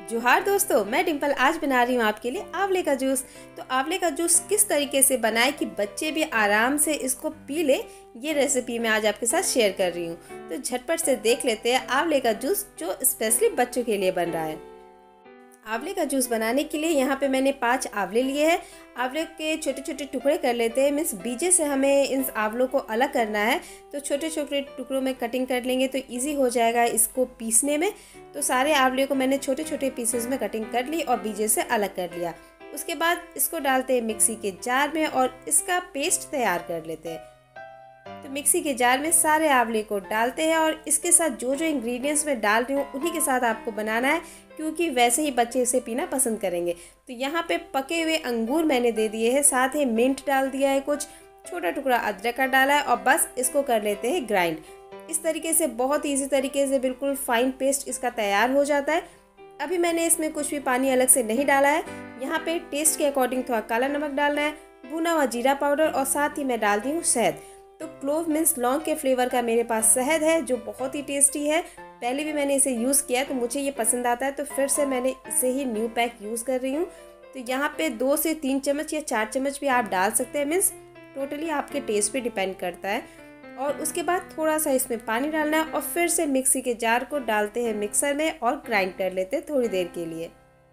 जोहार दोस्तों, मैं डिम्पल आज बना रही हूँ आपके लिए आंवले का जूस। तो आंवले का जूस किस तरीके से बनाए कि बच्चे भी आराम से इसको पी ले, ये रेसिपी मैं आज आपके साथ शेयर कर रही हूँ। तो झटपट से देख लेते हैं आंवले का जूस जो स्पेशली बच्चों के लिए बन रहा है। आंवले का जूस बनाने के लिए यहाँ पे मैंने 5 आंवले लिए हैं। आंवले के छोटे छोटे टुकड़े कर लेते हैं, मीन्स बीजे से हमें इन आंवलों को अलग करना है। तो छोटे छोटे टुकड़ों में कटिंग कर लेंगे तो इजी हो जाएगा इसको पीसने में। तो सारे आंवले को मैंने छोटे छोटे पीसेस में कटिंग कर ली और बीजे से अलग कर लिया। उसके बाद इसको डालते हैं मिक्सी के जार में और इसका पेस्ट तैयार कर लेते हैं। तो मिक्सी के जार में सारे आंवले को डालते हैं और इसके साथ जो जो इंग्रेडिएंट्स मैं डाल रही हूँ उन्हीं के साथ आपको बनाना है, क्योंकि वैसे ही बच्चे इसे पीना पसंद करेंगे। तो यहाँ पे पके हुए अंगूर मैंने दे दिए हैं, साथ ही मिंट डाल दिया है, कुछ छोटा टुकड़ा अदरक का डाला है और बस इसको कर लेते हैं ग्राइंड। इस तरीके से बहुत ईजी तरीके से बिल्कुल फाइन पेस्ट इसका तैयार हो जाता है। अभी मैंने इसमें कुछ भी पानी अलग से नहीं डाला है। यहाँ पे टेस्ट के अकॉर्डिंग थोड़ा काला नमक डालना है, भुना हुआ जीरा पाउडर और साथ ही मैं डाल दी हूँ शहद। तो क्लोव मीन्स लौंग के फ्लेवर का मेरे पास शहद है जो बहुत ही टेस्टी है। पहले भी मैंने इसे यूज़ किया है तो मुझे ये पसंद आता है, तो फिर से मैंने इसे ही न्यू पैक यूज़ कर रही हूँ। तो यहाँ पे 2 से 3 चम्मच या 4 चम्मच भी आप डाल सकते हैं, मीन्स टोटली आपके टेस्ट पे डिपेंड करता है। और उसके बाद थोड़ा सा इसमें पानी डालना है और फिर से मिक्सी के जार को डालते हैं मिक्सर में और ग्राइंड कर लेते हैं थोड़ी देर के लिए।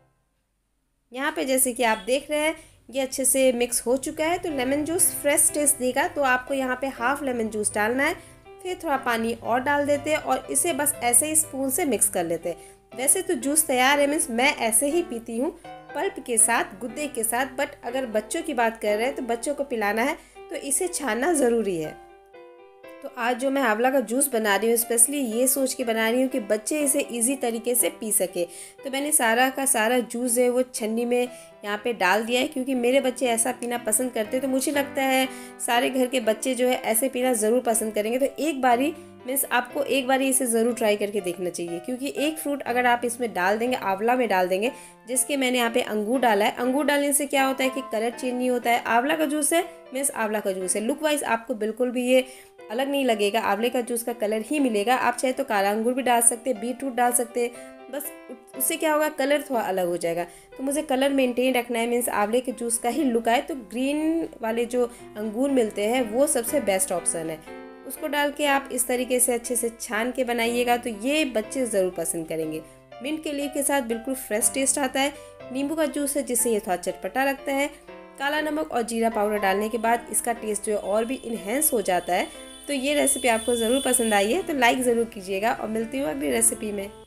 यहाँ पे जैसे कि आप देख रहे हैं ये अच्छे से मिक्स हो चुका है। तो लेमन जूस फ्रेश टेस्ट देगा, तो आपको यहाँ पे हाफ लेमन जूस डालना है, फिर थोड़ा पानी और डाल देते हैं और इसे बस ऐसे ही स्पून से मिक्स कर लेते हैं। वैसे तो जूस तैयार है, मीन्स मैं ऐसे ही पीती हूँ पल्प के साथ, गुद्दे के साथ, बट अगर बच्चों की बात कर रहे हैं तो बच्चों को पिलाना है तो इसे छानना ज़रूरी है। तो आज जो मैं आंवला का जूस बना रही हूँ स्पेशली ये सोच के बना रही हूँ कि बच्चे इसे इजी तरीके से पी सके। तो मैंने सारा का सारा जूस है वो छन्नी में यहाँ पे डाल दिया है, क्योंकि मेरे बच्चे ऐसा पीना पसंद करते हैं। तो मुझे लगता है सारे घर के बच्चे जो है ऐसे पीना ज़रूर पसंद करेंगे। तो एक बारी मीन्स आपको एक बारी इसे ज़रूर ट्राई करके देखना चाहिए, क्योंकि एक फ्रूट अगर आप इसमें डाल देंगे, आंवला में डाल देंगे, जिसके मैंने यहाँ पे अंगूर डाला है। अंगूर डालने से क्या होता है कि कलर चेंज नहीं होता है। आंवला का जूस है मीन्स आंवला का जूस है, लुक वाइज आपको बिल्कुल भी ये अलग नहीं लगेगा, आंवले का जूस का कलर ही मिलेगा। आप चाहे तो काला अंगूर भी डाल सकते हैं, बीटरूट डाल सकते हैं, बस उससे क्या होगा कलर थोड़ा अलग हो जाएगा। तो मुझे कलर मेंटेन रखना है, मीन्स आंवले के जूस का ही लुक आए। तो ग्रीन वाले जो अंगूर मिलते हैं वो सबसे बेस्ट ऑप्शन है। उसको डाल के आप इस तरीके से अच्छे से छान के बनाइएगा तो ये बच्चे ज़रूर पसंद करेंगे। मिंट के लीफ के साथ बिल्कुल फ्रेश टेस्ट आता है। नींबू का जूस है जिससे ये थोड़ा चटपटा लगता है। काला नमक और जीरा पाउडर डालने के बाद इसका टेस्ट जो है और भी इन्हेंस हो जाता है। तो ये रेसिपी आपको ज़रूर पसंद आई है तो लाइक ज़रूर कीजिएगा और मिलती हूँ अगली रेसिपी में।